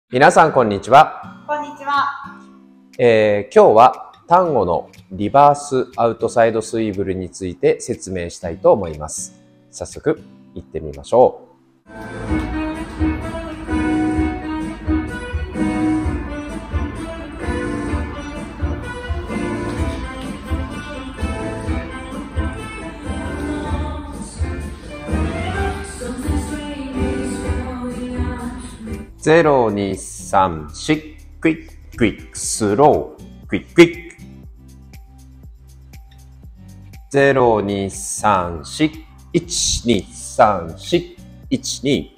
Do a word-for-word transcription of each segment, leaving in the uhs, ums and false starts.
皆さんこんにちは。 こんにちは。 えー、今日は単語のリバースアウトサイドスイーブルについて説明したいと思います。早速行ってみましょう。ゼロ、に、さん、よん、クイック、クイック、スロー、クイック、クイック。ゼロ、に、さん、よん、いち、に、さん、よん、いち、に。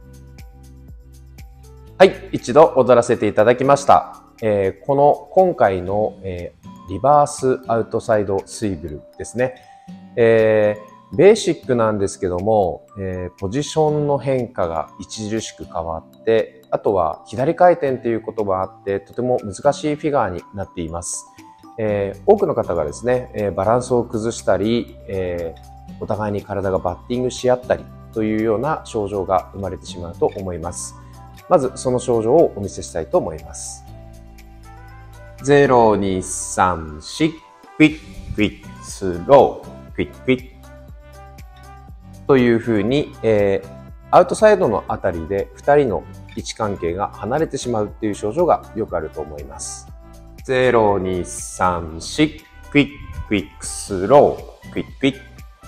はい、一度踊らせていただきました。えー、この今回の、えー、リバースアウトサイドスイーブルですね。えーベーシックなんですけども、えー、ポジションの変化が著しく変わって、あとは左回転ということがあって、とても難しいフィガーになっています。えー、多くの方がですね、えー、バランスを崩したり、えー、お互いに体がバッティングし合ったりというような症状が生まれてしまうと思います。まずその症状をお見せしたいと思います。ゼロ、に、さん、よん、クイック、クイック、スロー、クイック、クイック。というふうに、えー、アウトサイドのあたりでふたりの位置関係が離れてしまうっていう症状がよくあると思います。ゼロ、に、さん、よん、クイック、クイック、スロー、クイック、クイック。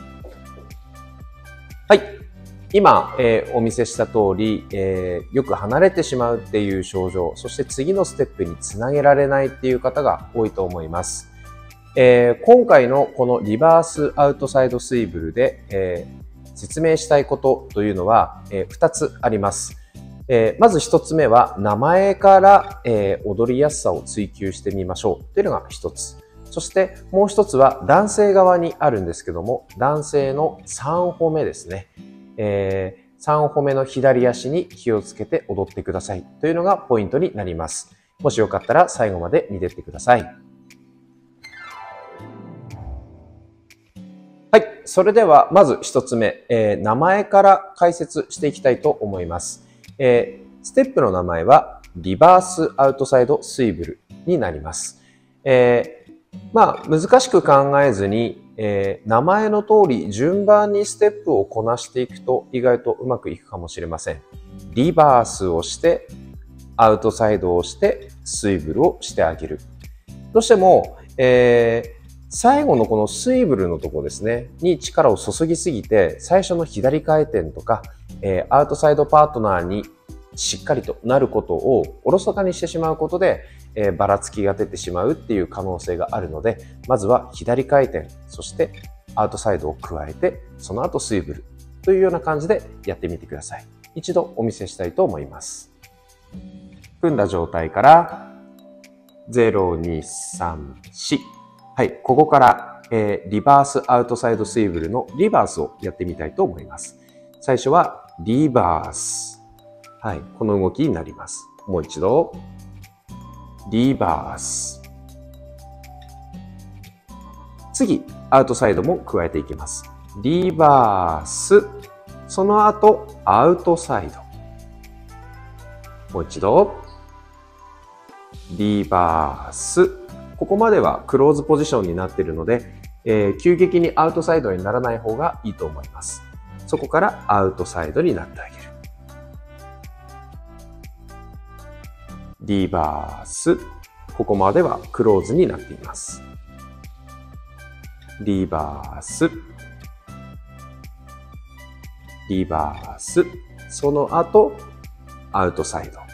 はい。今、えー、お見せした通り、えー、よく離れてしまうっていう症状、そして次のステップにつなげられないっていう方が多いと思います。えー、今回のこのリバースアウトサイドスイーブルで、えー説明したいことというのは、えー、ふたつあります。えー、まずひとつめは名前から、えー、踊りやすさを追求してみましょうというのがひとつ。そしてもうひとつは男性側にあるんですけども、男性のさん歩目ですね。えー、さん歩目の左足に気をつけて踊ってくださいというのがポイントになります。もしよかったら最後まで見てってください。はい。それでは、まず一つ目、えー、名前から解説していきたいと思います。えー、ステップの名前は、リバースアウトサイドスイーブルになります。えー、まあ、難しく考えずに、えー、名前の通り順番にステップをこなしていくと意外とうまくいくかもしれません。リバースをして、アウトサイドをして、スイーブルをしてあげる。どうしても、えー最後のこのスイーブルのところですね、に力を注ぎすぎて、最初の左回転とか、えー、アウトサイドパートナーにしっかりとなることをおろそかにしてしまうことで、えー、ばらつきが出てしまうっていう可能性があるので、まずは左回転、そしてアウトサイドを加えて、その後スイーブルというような感じでやってみてください。一度お見せしたいと思います。組んだ状態から、ゼロ、に、さん、よん、はい、ここから、えー、リバースアウトサイドスイーブルのリバースをやってみたいと思います。最初はリバース。はい、この動きになります。もう一度。リバース。次、アウトサイドも加えていきます。リバース。その後、アウトサイド。もう一度。リバース。ここまではクローズポジションになっているので、えー、急激にアウトサイドにならない方がいいと思います。そこからアウトサイドになってあげる。リバース。ここまではクローズになっています。リバース。リバース。その後、アウトサイド。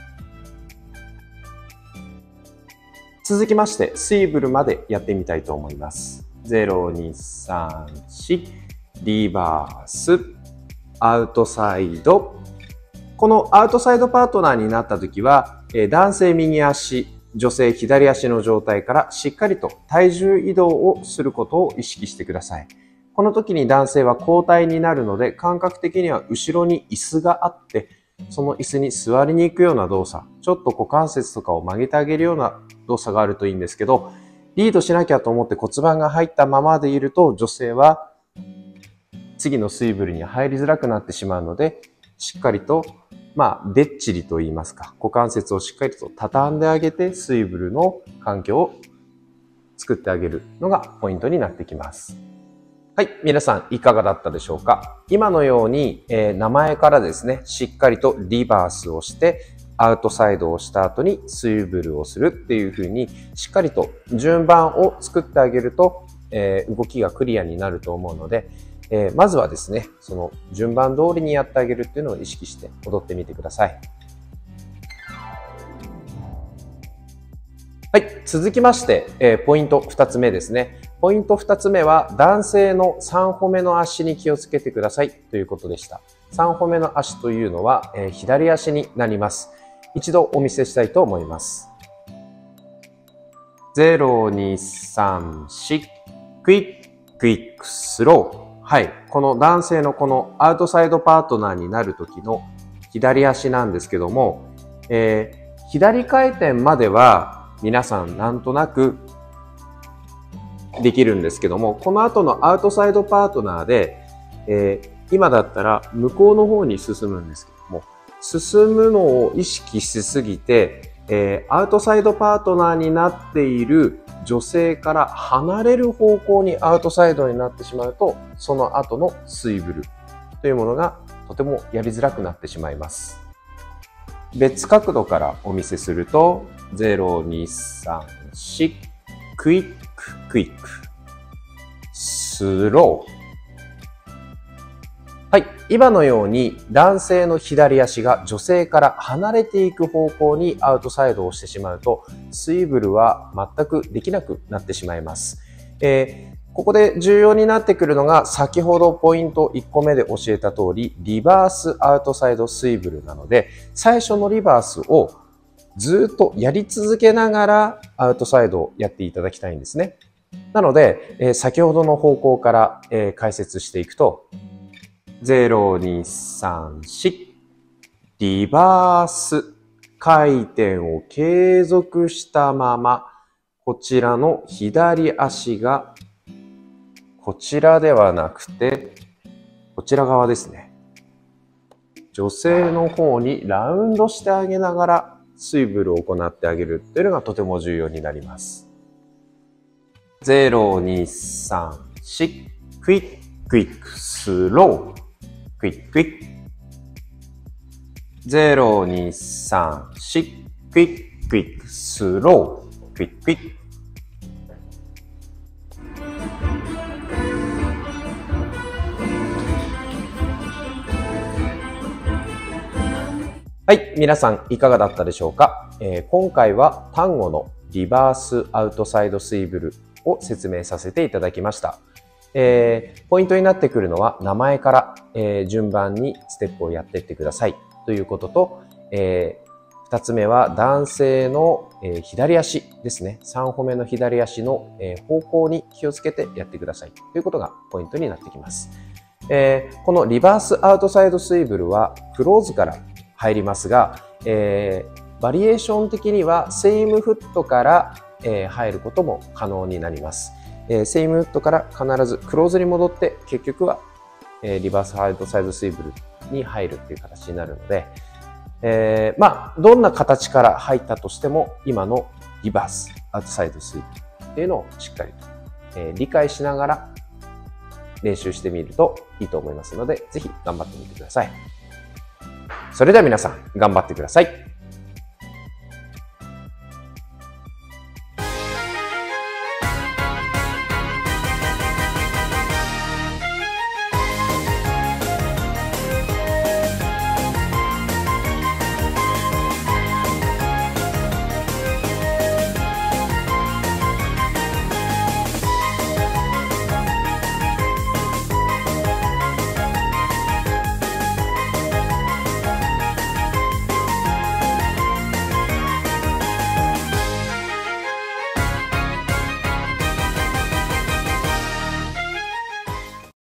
続きまして、スイーブルまでやってみたいと思います。ゼロ、に、さん、よん、リバース、アウトサイド。このアウトサイドパートナーになったときは、男性右足、女性左足の状態からしっかりと体重移動をすることを意識してください。この時に男性は交代になるので、感覚的には後ろに椅子があって、その椅子に座りに行くような動作、ちょっと股関節とかを曲げてあげるような動作があるといいんですけど、リードしなきゃと思って骨盤が入ったままでいると、女性は次のスイーブルに入りづらくなってしまうので、しっかりとまあ、でっちりと言いますか、股関節をしっかりと畳んであげて、スイブルの環境を作ってあげるのがポイントになってきます。はい。皆さん、いかがだったでしょうか？今のように、えー、名前からですね、しっかりとリバースをして、アウトサイドをした後にスイブルをするっていう風に、しっかりと順番を作ってあげると、えー、動きがクリアになると思うので、えー、まずはですね、その順番通りにやってあげるっていうのを意識して踊ってみてください。はい。続きまして、えー、ポイントふたつめですね。ポイントふたつめは、男性のさんほめの足に気をつけてくださいということでした。さんほめの足というのは、えー、左足になります。一度お見せしたいと思います。ゼロ、に、さん、よん、クイック、クイック、スロー。はい。この男性のこのアウトサイドパートナーになる時の左足なんですけども、えー、左回転までは皆さんなんとなくできるんですけども、この後のアウトサイドパートナーで、えー、今だったら向こうの方に進むんですけども、進むのを意識しすぎて、えー、アウトサイドパートナーになっている女性から離れる方向にアウトサイドになってしまうと、その後のスイブルというものがとてもやりづらくなってしまいます。別角度からお見せすると、ゼロ、に、さん、よん、クイック、クイック、スロー。はい。今のように男性の左足が女性から離れていく方向にアウトサイドをしてしまうと、スイブルは全くできなくなってしまいます。えー、ここで重要になってくるのが、先ほどポイントいっこめで教えた通り、リバースアウトサイドスイブルなので、最初のリバースをずっとやり続けながらアウトサイドをやっていただきたいんですね。なので、えー、先ほどの方向から、えー、解説していくと、ゼロ、に、さん、よん、リバース、回転を継続したまま、こちらの左足が、こちらではなくて、こちら側ですね。女性の方にラウンドしてあげながら、スイブルを行ってあげるというのがとても重要になります。ゼロ、に、さん、よん、クイック、クイック、スロー。クイッククイック。ゼロ、に、さん、よん、クイッククイック、スロー。クイッククイック。はい。皆さんいかがだったでしょうか？えー、今回はタンゴのリバースアウトサイドスイブルを説明させていただきました。えー、ポイントになってくるのは名前から、えー、順番にステップをやっていってくださいということと、えー、二つ目は男性の、えー、左足ですね。三歩目の左足の、えー、方向に気をつけてやってくださいということがポイントになってきます。えー、このリバースアウトサイドスイブルはクローズから入りますが、えー、バリエーション的にはセイムフットから、えー、入ることも可能になります。えー、セイムフットから必ずクローズに戻って結局は、えー、リバースアウトサイドスイブルに入るっていう形になるので、えー、まあどんな形から入ったとしても今のリバースアウトサイドスイブルっていうのをしっかりと、えー、理解しながら練習してみるといいと思いますので、ぜひ頑張ってみてください。それでは皆さん頑張ってください。